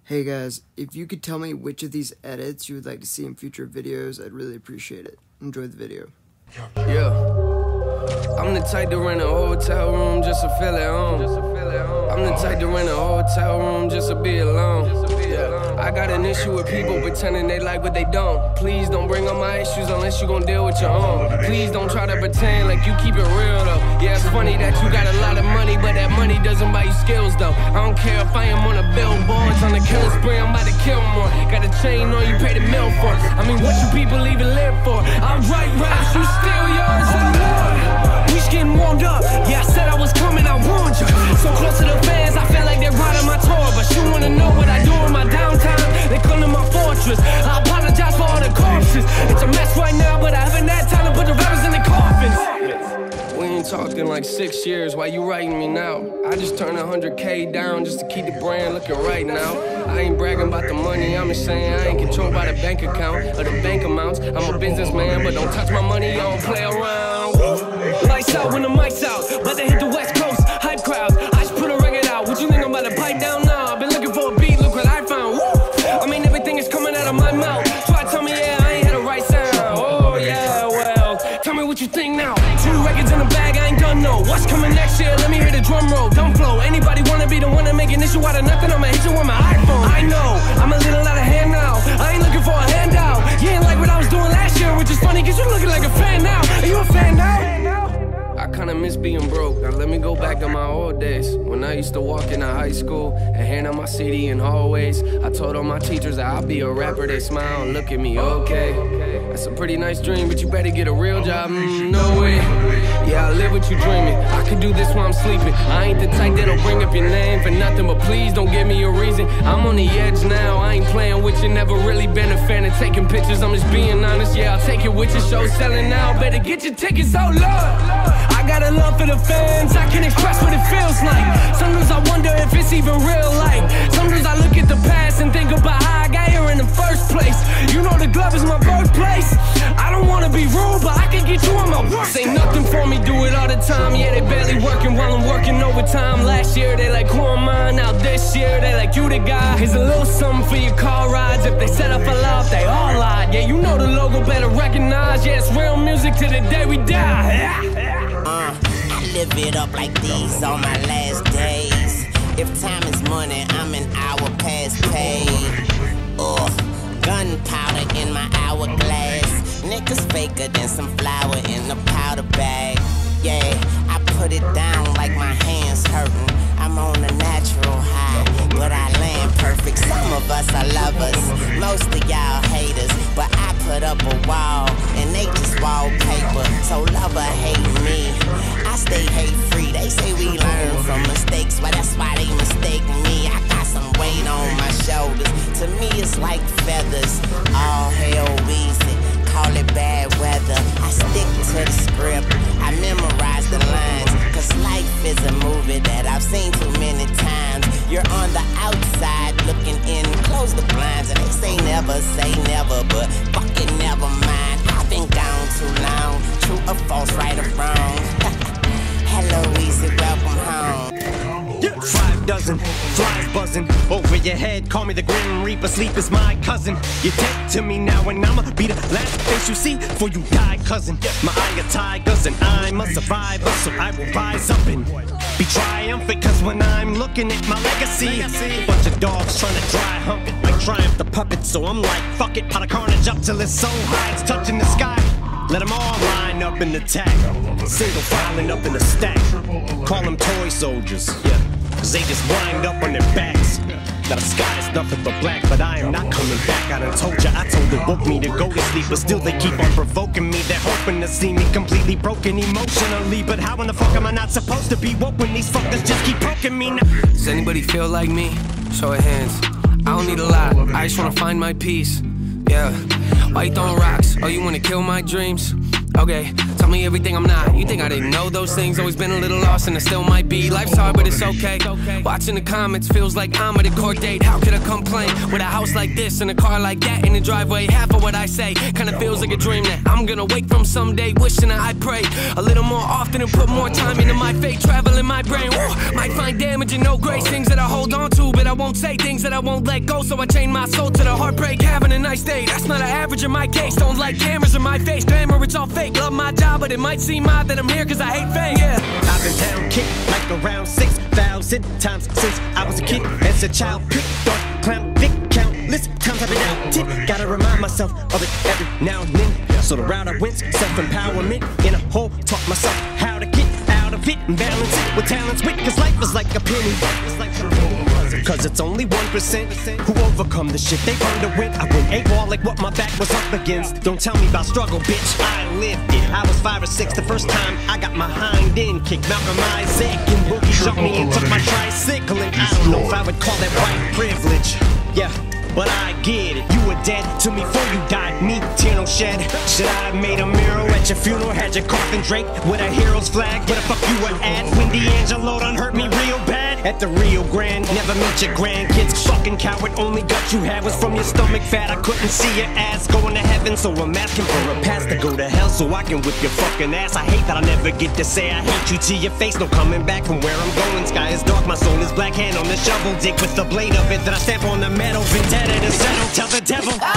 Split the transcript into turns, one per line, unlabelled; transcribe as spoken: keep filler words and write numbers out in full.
Hey guys, if you could tell me which of these edits you would like to see in future videos, I'd really appreciate it. Enjoy the video.
Yeah. I'm the type to rent a hotel room just to feel at home. I'm the type to rent a hotel room just to be alone. Yeah. I got an issue with people pretending they like what they don't. Please don't bring up my issues unless you gon' deal with your own. Please don't try to pretend like you keep it real though. Yeah, it's funny that you got a lot of money, but that money doesn't buy you skills though. I don't care if I am on a billboard, on the killing spree, I'm about to kill more. Got a chain on, you pay the mill for. I mean, what you people even live for? I write raps, you steal yours and more. We just getting warmed up. Yeah, I said I was coming, I warned you. So close to the fans, I feel like they're riding my tour. But you wanna know what I do in my downtime? They come to my fortress. I apologize for all the corpses. It's a mess right now, but I haven't had time to put the rappers in the coffins. We ain't talked in like six years. Why you writing me now? I just turned one hundred K down just to keep the brand looking right now. I ain't bragging about the money, I'm just saying I ain't controlled by the bank account or the bank amounts. I'm a businessman, but don't touch my money, I don't play around. Lights out when the mic's out, but they hit the West Coast, hype crowds. I just put a record out, what you think I'm about to pipe down now? I've been looking for a beat, look what I found. Woo! I mean everything is coming out of my mouth. Try to tell me yeah, I ain't had the right sound. Oh yeah, well, tell me what you think now. Two records in the bag, I ain't done no. What's coming next year? Let me hear the drum roll. Don't flow. Anybody wanna be the one to make an issue out of nothing? I'ma hit you with my iPhone. I know, I'm a little out of hand now. I ain't looking for a handout. You ain't like what I was doing last year, which is funny cause you looking like a fan now. Are you a fan now? I kinda miss being broke. Now let me go back to my old days when I used to walk into high school and hand out my C D in hallways. I told all my teachers that I'll be a rapper. They smile and look at me, okay. That's a pretty nice dream, but you better get a real job. Mm, no way. Yeah, I live what you dreaming. I could do this while I'm sleeping. I ain't the type that'll bring up your name for nothing, but please don't give me a reason. I'm on the edge now. I ain't playing with you. Never really been a fan of taking pictures. I'm just being honest. Yeah, I'll take it with your show selling now. Better get your tickets, oh Lord. I got a love for the fans, I can express what it feels like. Sometimes I wonder if it's even real like. Sometimes I look at the past and think about how I got here in the first place. You know the glove is my birthplace. I don't wanna be rude, but I can get you on my work. Say nothing for me, do it all the time. Yeah, they barely working while I'm working overtime. Last year they like, who am I? Now this year they like, you the guy. Here's a little something for your car rides. If they set up for love, they all lied. Yeah, you know the logo, better recognize. Yeah, it's real music to the day we die.
Uh, I live it up like these on my last days. If time is money, I'm an hour past paid. Ugh, gunpowder in my hourglass. Niggas faker than some flour in a powder bag. Yeah, I put it down like my hands hurting. I'm on a natural high, but I land perfect. Some of us are lovers, most of y'all haters. But I put up a wall, and they just wallpaper. So love or hate me, I stay hate free. They say we learn from mistakes, well that's why they mistake me. I got some weight on my shoulders. To me it's like feathers. All hell Weezy, call it bad weather. I stick to the script, I memorize the lines. Cause life is a movie that I've seen too many times. You're on the outside looking in, close the blinds. And they say never say never, but fucking never mind. I've been gone too long, true or false, right or wrong. Hello Weezy, welcome home.
Five dozen, flies buzzing over your head. Call me the Grim Reaper, sleep is my cousin. You take to me now and I'ma be the last face you see before you die, cousin. My eye are tigers and I'm a survivor, so I will rise up and be triumphant. Cause when I'm looking at my legacy, bunch of dogs trying to dry hump it like Triumph the puppet. So I'm like, fuck it, pot of carnage up till it's so high it's touching the sky. Let them all line up in the tag, single filing up in the stack. Call them toy soldiers, yeah, cause they just wind up on their backs. Now the sky is nothing but black, but I am not coming back. I done told ya, I told them woke me to go to sleep, but still they keep on provoking me. They're hoping to see me completely broken emotionally. But how in the fuck am I not supposed to be woke when these fuckers just keep poking me now?
Does anybody feel like me? Show of hands. I don't need a lot, I just wanna find my peace. Yeah, why you throwing rocks? Oh, you wanna kill my dreams? Okay, tell me everything I'm not. You think I didn't know those things? Always been a little lost and I still might be. Life's hard but it's okay. Watching the comments feels like I'm at a court date. How could I complain with a house like this and a car like that in the driveway? Half of what I say kinda feels like a dream that I'm gonna wake from someday. Wishing that I prayed a little more often and put more time into my fate. Travel in my brain, woo, might find damage and no grace. Things that I hold on to but I won't say. Things that I won't let go, so I chain my soul to the heartbreak. Having a nice day, that's not an average in my case. Don't like cameras in my face, glamour, it's all fake. Love my job, but it might seem odd that I'm here cause I hate fame, yeah.
I've been down, kicked like around six thousand times since I was a kid. As a child, picked on clown, dick, countless times I've been out. Tit, gotta remind myself of it every now and then. So the route I went, self-empowerment in a hole, taught myself how to get out of it and balance it with talents wit, cause life is like a penny. Cause it's only one percent who overcome the shit they earned to win. I went eight ball like what my back was up against. Don't tell me about struggle, bitch, I lived it. I was five or six the first time I got my hind end kicked. Malcolm Isaac and Boogie jumped me and took my tricycle. And I don't know if I would call that white privilege. Yeah, but I get it. You were dead to me before you died. Me, tear no shed. Should I have made a mural at your funeral? Had your coffin draped with a hero's flag? Where the fuck you were at when D'Angelo done hurt me real bad? At the Rio Grande, never meet your grandkids. Fucking coward, only gut you had was from your stomach fat. I couldn't see your ass going to heaven, so I'm asking for a pass to go to hell so I can whip your fucking ass. I hate that I never get to say I hate you to your face. No coming back from where I'm going. Sky is dark, my soul is black. Hand on the shovel, dick with the blade of it. Then I stamp on the metal, vendetta to settle. Tell the devil